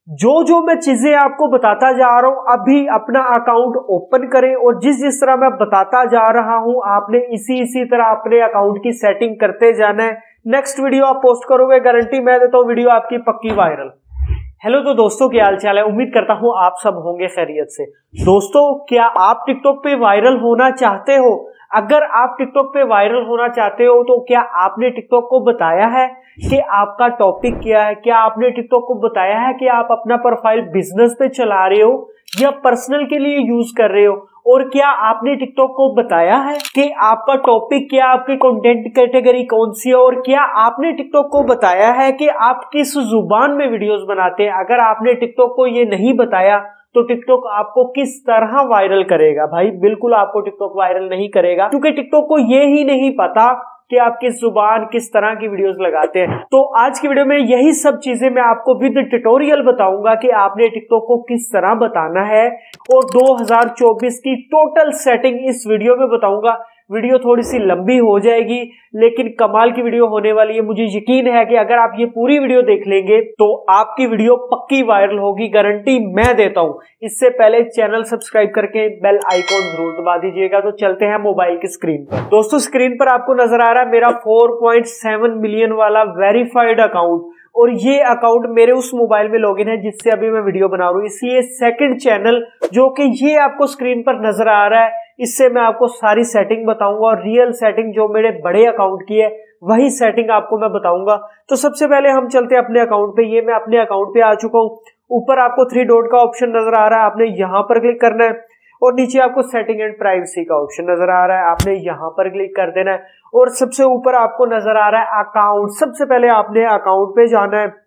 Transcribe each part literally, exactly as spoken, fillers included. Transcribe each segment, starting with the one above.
जो जो मैं चीजें आपको बताता जा रहा हूं, अभी अपना अकाउंट ओपन करें और जिस जिस तरह मैं बताता जा रहा हूं आपने इसी इसी तरह अपने अकाउंट की सेटिंग करते जाना है। नेक्स्ट वीडियो आप पोस्ट करोगे, गारंटी मैं देता हूं वीडियो आपकी पक्की वायरल। हेलो तो दोस्तों, क्या हाल चाल है? उम्मीद करता हूं आप सब होंगे खैरियत से। दोस्तों, क्या आप टिकटॉक पे वायरल होना चाहते हो? अगर आप टिकटॉक पे वायरल होना चाहते हो तो क्या आपने टिकटॉक को बताया है कि आपका टॉपिक क्या है? क्या आपने टिकटॉक को बताया है कि आप अपना प्रोफाइल बिजनेस पे चला रहे हो या पर्सनल के लिए यूज कर रहे हो? और क्या आपने टिकटॉक को बताया है कि आपका टॉपिक क्या, आपकी कंटेंट कैटेगरी कौन सी है? और क्या आपने टिकटॉक को बताया है कि आप किस जुबान में वीडियोस बनाते हैं? अगर आपने टिकटॉक को ये नहीं बताया तो टिकटॉक आपको किस तरह वायरल करेगा? भाई बिल्कुल आपको टिकटॉक वायरल नहीं करेगा, क्योंकि टिकटॉक को ये ही नहीं पता कि आप किस जुबान किस तरह की वीडियोस लगाते हैं। तो आज की वीडियो में यही सब चीजें मैं आपको विद ट्यूटोरियल बताऊंगा कि आपने टिकटॉक को किस तरह बताना है, और दो हज़ार चौबीस की टोटल सेटिंग इस वीडियो में बताऊंगा। वीडियो थोड़ी सी लंबी हो जाएगी लेकिन कमाल की वीडियो होने वाली है। मुझे यकीन है कि अगर आप ये पूरी वीडियो देख लेंगे तो आपकी वीडियो पक्की वायरल होगी, गारंटी मैं देता हूं। इससे पहले चैनल सब्सक्राइब करके बेल आइकॉन जरूर दबा दीजिएगा। तो चलते हैं मोबाइल की स्क्रीन पर। दोस्तों, स्क्रीन पर आपको नजर आ रहा है मेरा चार पॉइंट सात मिलियन वाला वेरीफाइड अकाउंट, और ये अकाउंट मेरे उस मोबाइल में लॉगिन है जिससे अभी मैं वीडियो बना रहा हूं। इसलिए सेकंड चैनल जो कि ये आपको स्क्रीन पर नजर आ रहा है, इससे मैं आपको सारी सेटिंग बताऊंगा, और रियल सेटिंग जो मेरे बड़े अकाउंट की है वही सेटिंग आपको मैं बताऊंगा। तो सबसे पहले हम चलते हैं अपने अकाउंट पे। ये मैं अपने अकाउंट पे आ चुका हूं। ऊपर आपको थ्री डॉट का ऑप्शन नजर आ रहा है, आपने यहां पर क्लिक करना है, और नीचे आपको सेटिंग एंड प्राइवेसी का ऑप्शन नजर आ रहा है, आपने यहां पर क्लिक कर देना है, और सबसे ऊपर आपको नजर आ रहा है अकाउंट। सबसे पहले आपने अकाउंट पे जाना है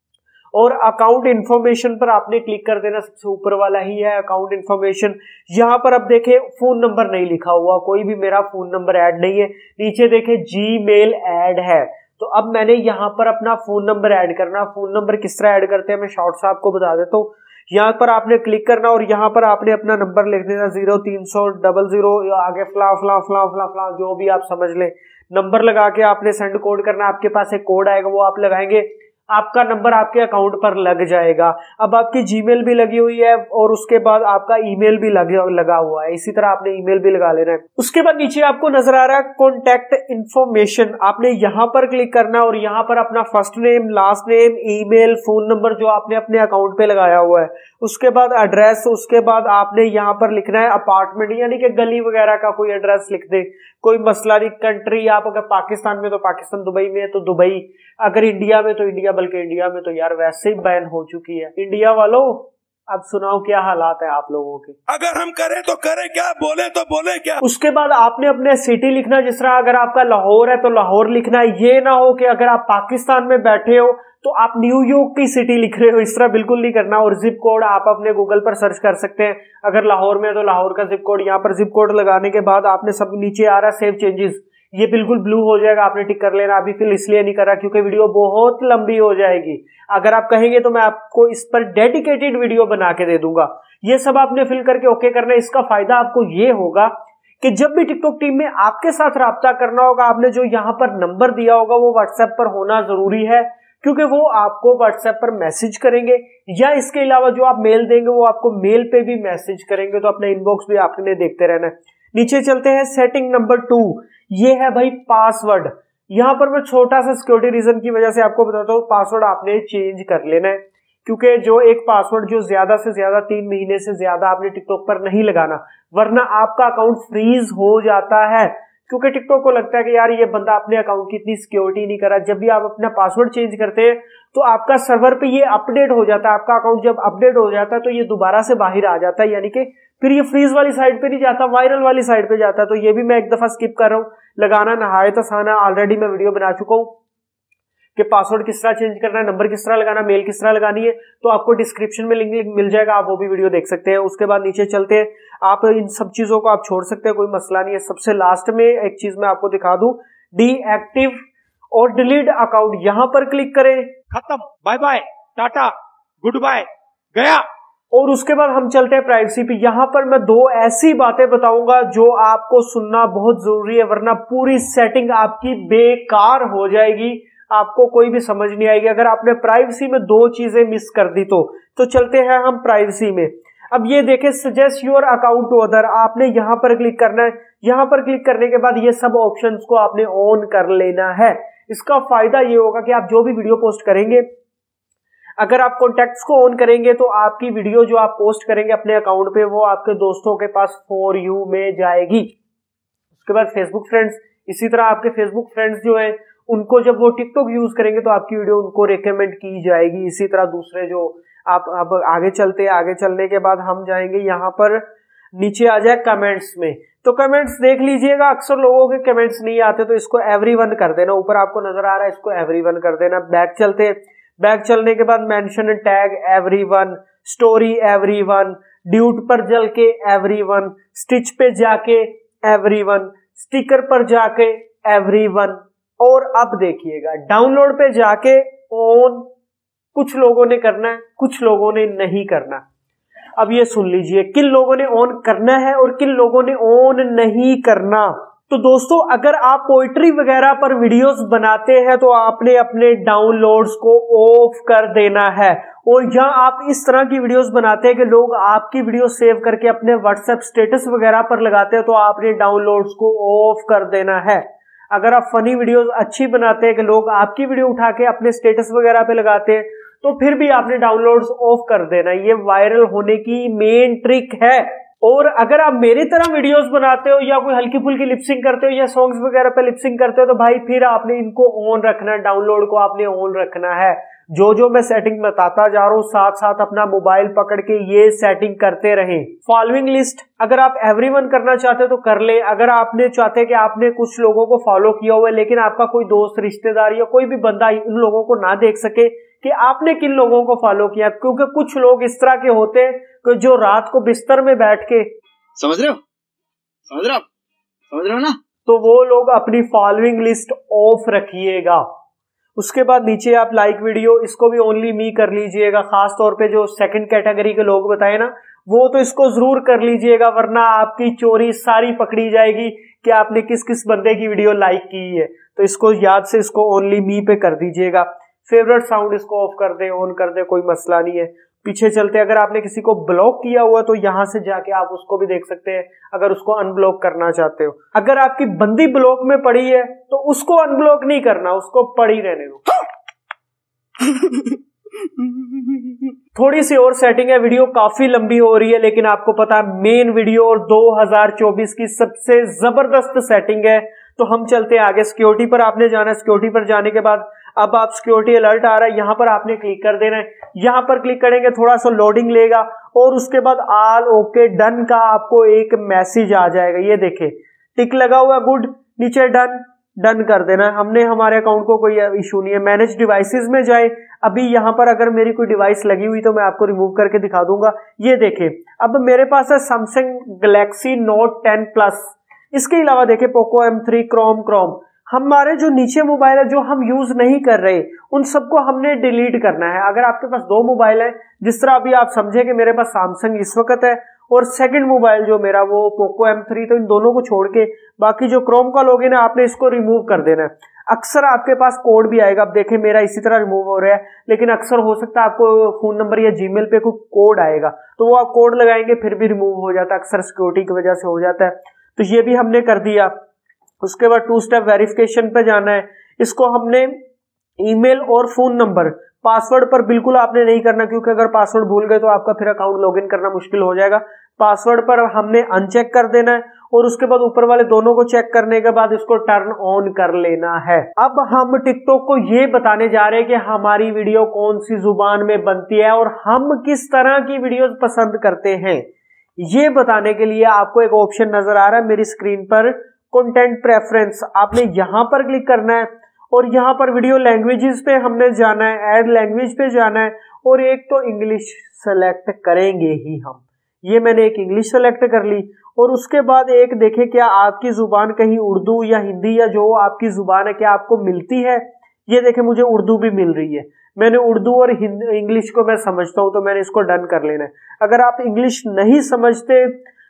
और अकाउंट इन्फॉर्मेशन पर आपने क्लिक कर देना। सबसे ऊपर वाला ही है अकाउंट इन्फॉर्मेशन। यहाँ पर अब देखें फोन नंबर नहीं लिखा हुआ, कोई भी मेरा फोन नंबर ऐड नहीं है। नीचे देखें जीमेल ऐड है, तो अब मैंने यहाँ पर अपना फोन नंबर ऐड करना। फोन नंबर किस तरह ऐड करते हैं मैं शॉर्ट से आपको बता देता हूँ। यहाँ पर आपने क्लिक करना और यहाँ पर आपने अपना नंबर लिख देना, जीरो तीन सौ डबल जीरो आगे फला फला फला फला फला जो भी आप समझ लें। नंबर लगा के आपने सेंड कोड करना। आपके पास एक कोड आएगा, वो आप लगाएंगे, आपका नंबर आपके अकाउंट पर लग जाएगा। अब आपकी जीमेल भी लगी हुई है और उसके बाद आपका ईमेल भी लग, लगा हुआ है। इसी तरह आपने ईमेल भी लगा लेना है। उसके बाद नीचे आपको नजर आ रहा है कॉन्टैक्ट इन्फॉर्मेशन, आपने यहां पर क्लिक करना है और यहां पर अपना first name, last name, email, phone number जो आपने अपने अकाउंट पे लगाया हुआ है, उसके बाद एड्रेस, उसके बाद आपने यहाँ पर लिखना है अपार्टमेंट, यानी कि गली वगैरह का कोई एड्रेस लिख दे। कोई मसला नहीं। कंट्री आप अगर पाकिस्तान में तो पाकिस्तान, दुबई में तो दुबई, अगर इंडिया में तो इंडिया, बल्कि इंडिया में तो यार वैसे ही बैन हो चुकी है। इंडिया वालों, अब सुनाओ क्या हालात है आप लोगों के। अगर हम करें तो करें क्या, बोले तो बोले क्या। उसके बाद आपने अपने सिटी लिखना, जिस तरह अगर आपका लाहौर है तो लाहौर लिखना है। ये ना हो कि अगर आप पाकिस्तान में बैठे हो तो आप न्यूयॉर्क की सिटी लिख रहे हो, इस तरह बिल्कुल नहीं करना। और जिप कोड आप अपने गूगल पर सर्च कर सकते हैं। अगर लाहौर में है तो लाहौर का जिप कोड, यहाँ पर जिप कोड लगाने के बाद आपने सब नीचे आ रहा है सेव चेंजेस, ये बिल्कुल ब्लू हो जाएगा, आपने टिक कर लेना। अभी फिल इसलिए नहीं कर रहा क्योंकि वीडियो बहुत लंबी हो जाएगी। अगर आप कहेंगे तो मैं आपको इस पर डेडिकेटेड वीडियो बना के दे दूंगा। ये सब आपने फिल करके ओके करना है। इसका फायदा आपको ये होगा कि जब भी टिकटॉक टीम में आपके साथ राब्ता करना होगा, आपने जो यहाँ पर नंबर दिया होगा वो व्हाट्सएप पर होना जरूरी है, क्योंकि वो आपको व्हाट्सएप पर मैसेज करेंगे, या इसके अलावा जो आप मेल देंगे वो आपको मेल पे भी मैसेज करेंगे। तो अपना इनबॉक्स भी आपने देखते रहना है। नीचे चलते हैं सेटिंग नंबर टू, ये है भाई पासवर्ड। यहाँ पर मैं छोटा सा सिक्योरिटी रीजन की वजह से आपको बताता हूँ, पासवर्ड आपने चेंज कर लेना है, क्योंकि जो एक पासवर्ड जो ज्यादा से ज्यादा तीन महीने से ज्यादा आपने टिकटॉक पर नहीं लगाना, वरना आपका अकाउंट फ्रीज हो जाता है। क्योंकि टिकटॉक को लगता है कि यार ये बंदा अपने अकाउंट की इतनी सिक्योरिटी नहीं कर रहा। जब भी आप अपना पासवर्ड चेंज करते हैं तो आपका सर्वर पे ये अपडेट हो जाता है। आपका अकाउंट जब अपडेट हो जाता है तो ये दोबारा से बाहर आ जाता है, यानी कि फिर ये फ्रीज वाली साइड पे नहीं जाता, वायरल वाली साइड पे जाता है। तो ये भी मैं एक दफा स्किप कर रहा हूँ। लगाना नहायत आसान है, ऑलरेडी मैं वीडियो बना चुका हूँ कि पासवर्ड किस तरह चेंज करना है, नंबर किस तरह लगाना, मेल किस तरह लगानी है। तो आपको डिस्क्रिप्शन में लिंक मिल जाएगा, आप वो भी वीडियो देख सकते हैं। उसके बाद नीचे चलते हैं, आप इन सब चीजों को आप छोड़ सकते हैं, कोई मसला नहीं है। सबसे लास्ट में एक चीज मैं आपको दिखा दूं, डीएक्टिव और डिलीट अकाउंट, यहां पर क्लिक करें, खत्म, बाय बाय, टाटा, गुड बाय, गया। और उसके बाद हम चलते हैं प्राइवेसी पे। यहां पर मैं दो ऐसी बातें बताऊंगा जो आपको सुनना बहुत जरूरी है, वरना पूरी सेटिंग आपकी बेकार हो जाएगी। आपको कोई भी समझ नहीं आएगी। अगर आपने प्राइवेसी में दो चीजें मिस कर दी तो तो चलते हैं हम प्राइवेसी में। अब ये देखें suggest your account to other, आपने यहां पर क्लिक करना है। यहां पर क्लिक करने के बाद ये सब ऑप्शंस को आपने ऑन कर लेना है। इसका फायदा ये होगा कि आप जो भी वीडियो पोस्ट करेंगे, अगर आप कॉन्टैक्ट्स को ऑन करेंगे तो आपकी वीडियो जो आप पोस्ट करेंगे अपने अकाउंट पे वो आपके दोस्तों के पास फॉर यू में जाएगी। उसके बाद फेसबुक फ्रेंड्स, इसी तरह आपके फेसबुक फ्रेंड्स जो है उनको जब वो टिकटॉक यूज करेंगे तो आपकी वीडियो उनको रिकमेंड की जाएगी। इसी तरह दूसरे जो आप अब आगे चलते हैं, आगे चलने के बाद हम जाएंगे यहाँ पर नीचे आ जाए कमेंट्स में। तो कमेंट्स देख लीजिएगा, अक्सर लोगों के कमेंट्स नहीं आते तो इसको एवरीवन कर देना। ऊपर आपको नजर आ रहा है, इसको एवरीवन कर देना। बैक चलते, बैक चलने के बाद mention tag everyone, story everyone, duet पर जल के एवरीवन, स्टिच पे जाके एवरीवन, स्टिकर पर जाके एवरीवन। और अब देखिएगा डाउनलोड पे जाके ऑन कुछ लोगों ने करना है, कुछ लोगों ने नहीं करना। अब ये सुन लीजिए किन लोगों ने ऑन करना है और किन लोगों ने ऑन नहीं करना। तो दोस्तों अगर आप पोइट्री वगैरह पर वीडियोस बनाते हैं तो आपने अपने डाउनलोड्स को ऑफ कर देना है। और जहां आप इस तरह की वीडियोस बनाते हैं कि लोग आपकी वीडियो सेव करके अपने व्हाट्सएप स्टेटस वगैरह पर लगाते हैं तो आपने डाउनलोड्स को ऑफ कर देना है। अगर आप फनी वीडियोस अच्छी बनाते हैं कि लोग आपकी वीडियो उठा के अपने स्टेटस वगैरह पे लगाते हैं तो फिर भी आपने डाउनलोड्स ऑफ कर देना। ये वायरल होने की मेन ट्रिक है। और अगर आप मेरी तरह वीडियोस बनाते हो या कोई हल्की फुल्की लिपसिंग करते हो या सॉन्ग्स वगैरह पे लिपसिंग करते हो तो भाई फिर आपने इनको ऑन रखना है, डाउनलोड को आपने ऑन रखना है। जो जो मैं सेटिंग बताता जा रहा हूं साथ साथ अपना मोबाइल पकड़ के ये सेटिंग करते रहें। फॉलोइंग लिस्ट अगर आप एवरीवन करना चाहते हो तो कर ले। अगर आपने चाहते कि आपने कुछ लोगों को फॉलो किया हुआ है लेकिन आपका कोई दोस्त, रिश्तेदार या कोई भी बंदा इन लोगों को ना देख सके कि आपने किन लोगों को फॉलो किया, क्योंकि कुछ लोग इस तरह के होते हैं कि जो रात को बिस्तर में बैठ के, समझ रहे हो समझ रहे हो समझ रहे हो ना, तो वो लोग अपनी फॉलोइंग लिस्ट ऑफ रखिएगा। उसके बाद नीचे आप लाइक वीडियो, इसको भी ओनली मी कर लीजिएगा। खास तौर पे जो सेकंड कैटेगरी के लोग बताए ना वो तो इसको जरूर कर लीजिएगा, वरना आपकी चोरी सारी पकड़ी जाएगी कि आपने किस किस बंदे की वीडियो लाइक की है। तो इसको याद से इसको ओनली मी पे कर दीजिएगा। फेवरेट साउंड इसको ऑफ कर दे, ऑन कर दे, कोई मसला नहीं है। पीछे चलते, अगर आपने किसी को ब्लॉक किया हुआ तो यहां से जाके आप उसको भी देख सकते हैं अगर उसको अनब्लॉक करना चाहते हो। अगर आपकी बंदी ब्लॉक में पड़ी है तो उसको अनब्लॉक नहीं करना, उसको पड़ी रहने दो। थोड़ी सी और सेटिंग है, वीडियो काफी लंबी हो रही है लेकिन आपको पता है मेन वीडियो और दो हज़ार चौबीस की सबसे जबरदस्त सेटिंग है। तो हम चलते हैं आगे। सिक्योरिटी पर आपने जाना है। सिक्योरिटी पर जाने के बाद अब आप सिक्योरिटी अलर्ट आ रहा है, यहां पर आपने क्लिक कर देना है। यहां पर क्लिक करेंगे, थोड़ा सा लोडिंग लेगा और उसके बाद ऑल ओके डन का आपको एक मैसेज आ जाएगा। ये देखें टिक लगा हुआ, गुड, नीचे डन, डन कर देना है। हमने हमारे अकाउंट को कोई इशू नहीं है। मैनेज डिवाइसेस में जाए। अभी यहां पर अगर मेरी कोई डिवाइस लगी हुई तो मैं आपको रिमूव करके दिखा दूंगा। ये देखें अब मेरे पास है Samsung Galaxy Note ten plus. इसके अलावा देखें Poco M three, Chrome Chrome. हमारे जो नीचे मोबाइल है जो हम यूज नहीं कर रहे उन सबको हमने डिलीट करना है। अगर आपके पास दो मोबाइल है, जिस तरह अभी आप समझे कि मेरे पास सैमसंग इस वक्त है और सेकंड मोबाइल जो मेरा वो पोको एम थ्री, तो इन दोनों को छोड़ के बाकी जो क्रोम का लॉगिन है आपने इसको रिमूव कर देना है। अक्सर आपके पास कोड भी आएगा। अब देखें मेरा इसी तरह रिमूव हो रहा है लेकिन अक्सर हो सकता है आपको फोन नंबर या जीमेल पे कोई कोड आएगा तो वो आप कोड लगाएंगे फिर भी रिमूव हो जाता है, अक्सर सिक्योरिटी की वजह से हो जाता है। तो ये भी हमने कर दिया। उसके बाद टू स्टेप वेरिफिकेशन पे जाना है। इसको हमने ईमेल और फोन नंबर, पासवर्ड पर बिल्कुल आपने नहीं करना क्योंकि अगर पासवर्ड भूल गए तो आपका फिर अकाउंट लॉगिन करना मुश्किल हो जाएगा। पासवर्ड पर हमने अनचेक कर देना है और उसके बाद ऊपर वाले दोनों को चेक करने के बाद इसको टर्न ऑन कर लेना है। अब हम टिकटॉक को ये बताने जा रहे हैं कि हमारी वीडियो कौन सी जुबान में बनती है और हम किस तरह की वीडियोस पसंद करते हैं। ये बताने के लिए आपको एक ऑप्शन नजर आ रहा है मेरी स्क्रीन पर, कंटेंट प्रेफरेंस। आपने यहां पर क्लिक करना है और यहां पर वीडियो लैंग्वेजेस पे हमने जाना है, ऐड लैंग्वेज पे जाना है और एक तो इंग्लिश सेलेक्ट करेंगे ही हम। ये मैंने एक इंग्लिश सेलेक्ट कर ली और उसके बाद एक देखें क्या आपकी जुबान कहीं उर्दू या हिंदी या जो आपकी जुबान है क्या आपको मिलती है। ये देखें मुझे उर्दू भी मिल रही है। मैंने उर्दू और इंग्लिश को मैं समझता हूं तो मैंने इसको डन कर लेना है। अगर आप इंग्लिश नहीं समझते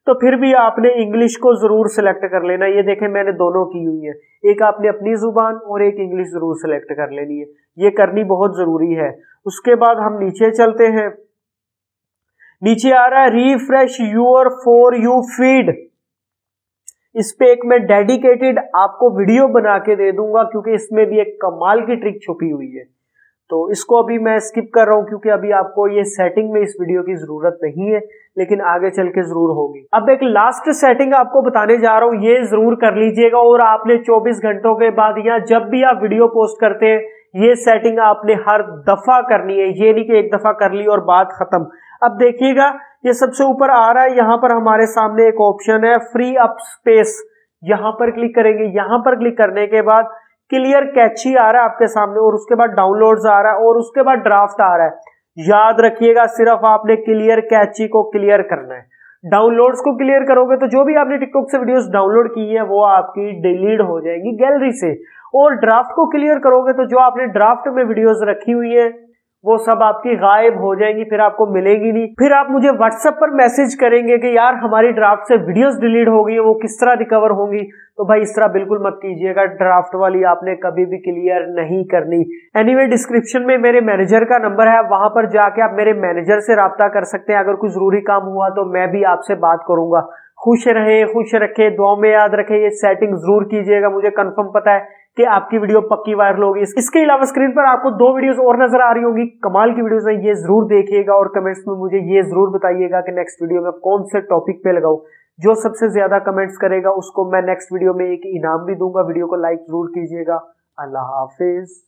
तो फिर भी आपने इंग्लिश को जरूर सिलेक्ट कर लेना। ये देखें मैंने दोनों की हुई है, एक आपने अपनी जुबान और एक इंग्लिश जरूर सिलेक्ट कर लेनी है, ये करनी बहुत जरूरी है। उसके बाद हम नीचे चलते हैं, नीचे आ रहा है refresh your for you feed. इस पे एक मैं डेडिकेटेड आपको वीडियो बना के दे दूंगा क्योंकि इसमें भी एक कमाल की ट्रिक छुपी हुई है। तो इसको अभी मैं स्किप कर रहा हूं क्योंकि अभी आपको ये सेटिंग में इस वीडियो की जरूरत नहीं है, लेकिन आगे चल के जरूर होगी। अब एक लास्ट सेटिंग आपको बताने जा रहा हूं, ये जरूर कर लीजिएगा और आपने चौबीस घंटों के बाद या जब भी आप वीडियो पोस्ट करते हैं ये सेटिंग आपने हर दफा करनी है, ये नहीं कि एक दफा कर ली और बात खत्म। अब देखिएगा ये सबसे ऊपर आ रहा है, यहां पर हमारे सामने एक ऑप्शन है फ्री अप स्पेस, यहां पर क्लिक करेंगे। यहां पर क्लिक करने के बाद क्लियर कैची आ रहा है आपके सामने और उसके बाद डाउनलोड्स आ रहा है और उसके बाद ड्राफ्ट आ रहा है। याद रखिएगा सिर्फ आपने क्लियर कैची को क्लियर करना है, डाउनलोड्स को क्लियर करोगे तो जो भी आपने टिकटॉक से वीडियोस डाउनलोड की है वो आपकी डिलीट हो जाएंगी गैलरी से, और ड्राफ्ट को क्लियर करोगे तो जो आपने ड्राफ्ट में वीडियोस रखी हुई है वो सब आपकी गायब हो जाएंगी, फिर आपको मिलेगी नहीं। फिर आप मुझे व्हाट्सएप पर मैसेज करेंगे कि यार हमारी ड्राफ्ट से वीडियोस डिलीट हो गई है, वो किस तरह रिकवर होंगी। तो भाई इस तरह बिल्कुल मत कीजिएगा, ड्राफ्ट वाली आपने कभी भी क्लियर नहीं करनी। एनीवे डिस्क्रिप्शन में मेरे मैनेजर का नंबर है, वहां पर जाके आप मेरे मैनेजर से राब्ता कर सकते हैं। अगर कोई जरूरी काम हुआ तो मैं भी आपसे बात करूंगा। खुश रहे, खुश रखे, दुआ में याद रखे, ये सेटिंग जरूर कीजिएगा। मुझे कंफर्म पता है कि आपकी वीडियो पक्की वायरल होगी। इसके अलावा स्क्रीन पर आपको दो वीडियोस और नजर आ रही होंगी, कमाल की वीडियोस हैं, ये जरूर देखिएगा और कमेंट्स में मुझे ये जरूर बताइएगा कि नेक्स्ट वीडियो में कौन से टॉपिक पे लगाऊं। जो सबसे ज्यादा कमेंट्स करेगा उसको मैं नेक्स्ट वीडियो में एक इनाम भी दूंगा। वीडियो को लाइक जरूर कीजिएगा। अल्लाह हाफिज।